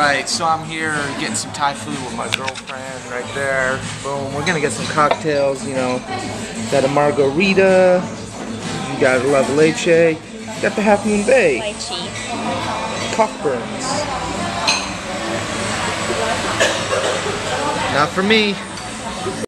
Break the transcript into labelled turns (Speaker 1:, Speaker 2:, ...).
Speaker 1: Alright, so I'm here getting some Thai food with my girlfriend right there. Boom, we're gonna get some cocktails, you know. Got a margarita, you got a la leche, got the Half Moon Bay.
Speaker 2: Lychee.
Speaker 1: Cockburns. Not for me.